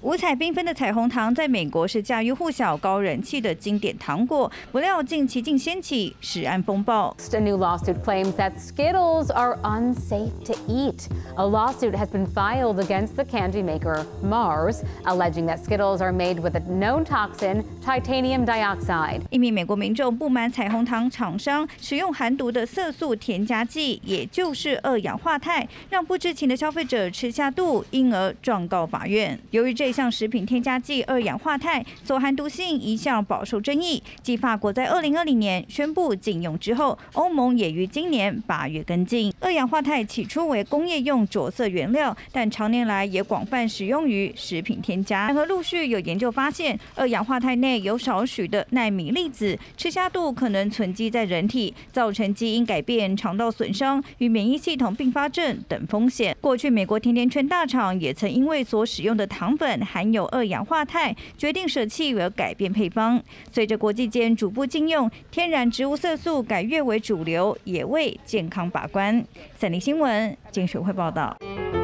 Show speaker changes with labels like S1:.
S1: 五彩缤纷的彩虹糖在美国是家喻户晓、高人气的经典糖果，不料近期竟掀起食安风暴。
S2: A new lawsuit claims that Skittles are unsafe to eat. A lawsuit has been filed against the candy maker Mars, alleging that Skittles are made with a known toxin, titanium dioxide.
S1: 一名美国民众不满彩虹糖厂商使用含毒的色素添加剂，也就是二氧化钛，让不知情的消费者吃下肚，因而状告法院。由于这项食品添加剂二氧化钛所含毒性一向饱受争议，继法国在2020年宣布禁用之后，欧盟也于今年8月跟进。二氧化钛起初为工业用着色原料，但常年来也广泛使用于食品添加。然而陆续有研究发现，二氧化钛内有少许的奈米粒子，吃下肚可能存积在人体，造成基因改变、肠道损伤与免疫系统并发症等风险。过去美国甜甜圈大厂也曾因为所使用的糖粉含有二氧化钛，决定舍弃而改变配方。随着国际间逐步禁用，天然植物色素改越为主流，也为健康把关。三立新闻金水会报道。